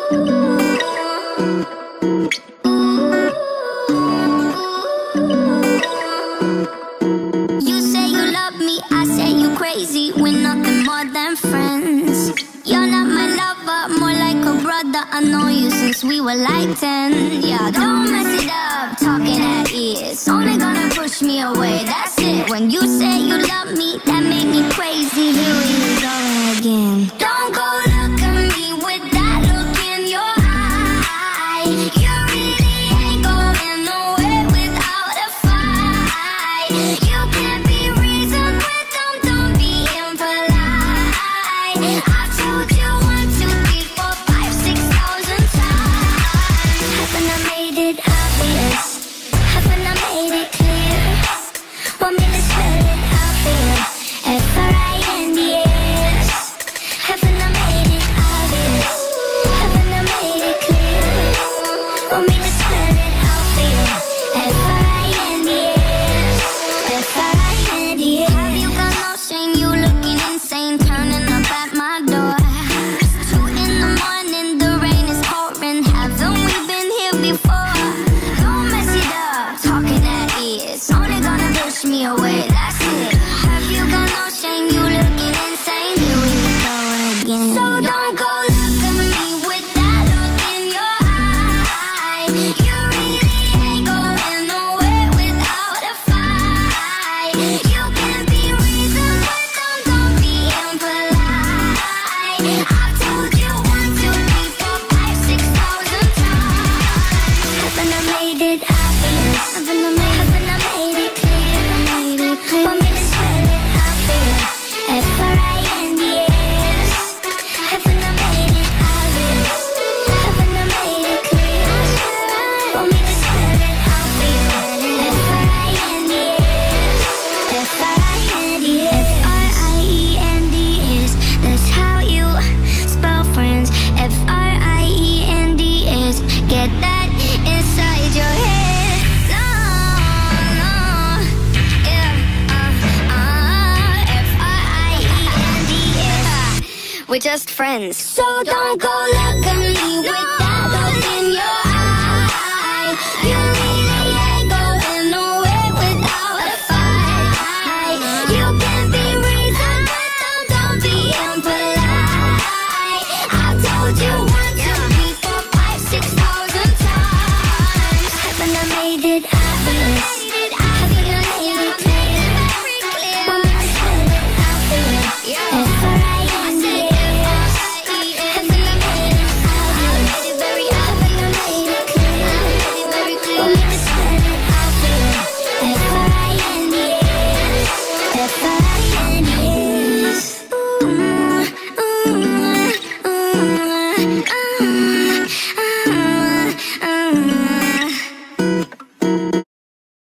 You say you love me, I say you crazy. We're nothing more than friends. You're not my lover, more like a brother. I know you since we were like 10. Yeah, don't mess it up, talking at ears. Only gonna push me away, that's it. When you say you love me, that made me crazy. Here we go again. Don't go look at me with that look in your eye. You really ain't going nowhere without a fight. You can't be reasoned with them, don't be impolite. I've told you 1, 2, 3, 4, 5, 6,000 times. Haven't I made it obvious? Haven't I made it clear? Want me to spell it out for you? F-R-I-N-D-S. Haven't I made it obvious? Haven't I made it clear? Want me to spell it out for you? F-R-I-N-D-S. F-R-I-N-D-S. Have you got no shame? You looking insane, turning up at my door. 2 in the morning, the rain is pouring. Haven't we been here before? Don't mess it up, talking at ears. Only gonna push me away, that's it. Have you got no shame? You looking insane. Here we go again. So don't go look at me with that look in your eye. You really ain't going nowhere without a fight. You can't be reasoned with them, don't be impolite. I've told you 1, 2, 3, 4, 5, 6,000 times. Haven't I made it obvious? Haven't I made it clear? Want me to spell it out for you? F-R-I-N-D-S. Haven't I made it obvious? Haven't I made it clear? Want me to spell it out for you? F-R-I-N-D-S. F-R-I-N-D-S. F-R-I-E-N-D-S. That's how you spell friends. F-R-I-E-N-D-S. Get that inside your head. No, no, yeah, F-R-I-E-N-D-S. We're just friends. So don't go look at me with that